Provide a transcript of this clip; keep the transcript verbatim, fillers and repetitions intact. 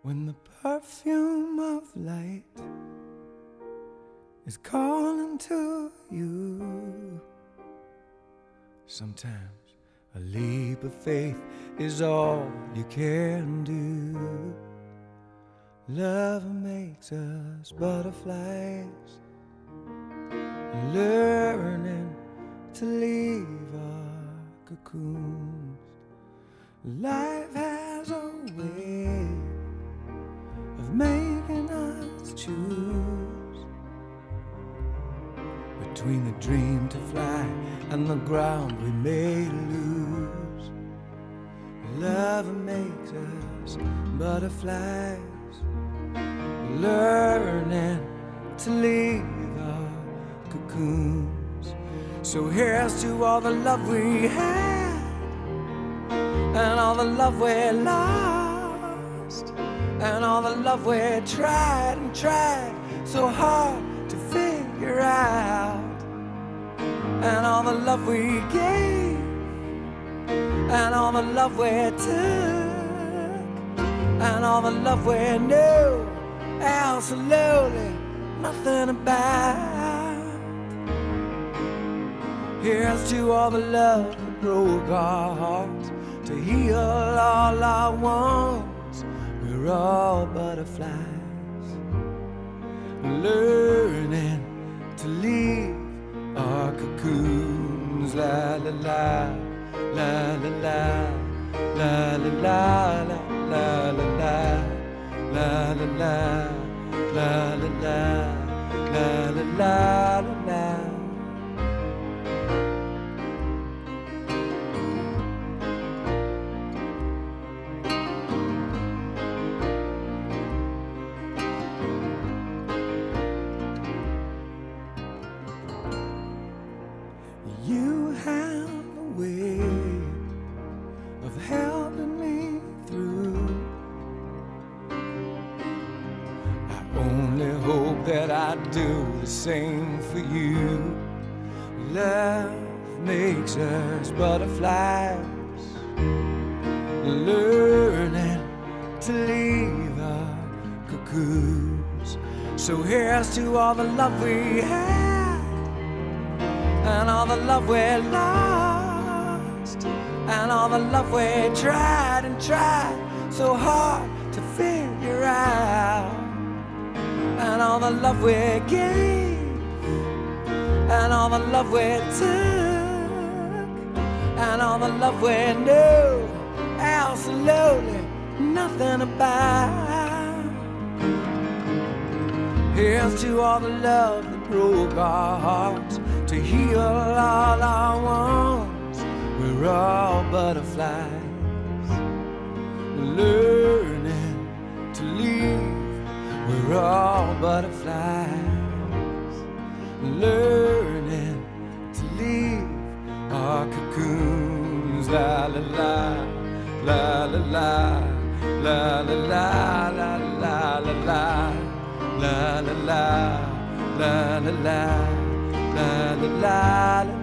when the perfume of light is calling to you. Sometimes a leap of faith is all you can do. Love makes us butterflies, learning to leave our cocoons. Life has a way of making us choose between the dream to fly and the ground we may lose. Love makes us butterflies, learning to leave our cocoons. So here's to all the love we had and all the love we lost, and all the love we tried and tried so hard to figure out, and all the love we gave and all the love we took, and all the love we knew absolutely nothing about. Here's to all the love that broke our hearts, to heal all our wounds. We're all butterflies, learning to leave our cocoons. La la la, la la la, la la la, la la la, la la la, la la la, la la la, la la. You have a way of helping me through. I only hope that I do the same for you. Love makes us butterflies, learning to leave our cocoons. So here's to all the love we had and all the love we lost, and all the love we tried and tried so hard to figure out, and all the love we gave and all the love we took, and all the love we knew absolutely nothing about. Here's to all the love that broke our hearts, to heal all our wounds. We're all butterflies, learning to leave. We're all butterflies, learning to leave our cocoons. La la la, la la la, la la la, la la la la, la la la, la la la, la la la.